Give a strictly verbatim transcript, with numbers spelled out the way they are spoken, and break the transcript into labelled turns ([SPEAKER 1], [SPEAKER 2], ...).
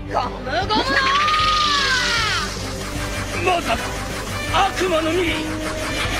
[SPEAKER 1] ゴムゴムの
[SPEAKER 2] まさか悪魔の実。